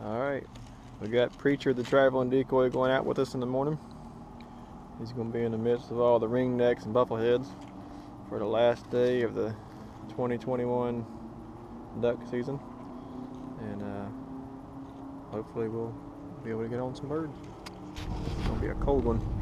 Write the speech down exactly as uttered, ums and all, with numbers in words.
Alright, we got Preacher the Traveling Decoy going out with us in the morning. He's going to be in the midst of all the ringnecks and buffleheads for the last day of the twenty twenty-one duck season. And uh, hopefully we'll be able to get on some birds. It's going to be a cold one.